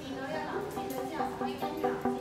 見到一男子女之後，可以跟住男子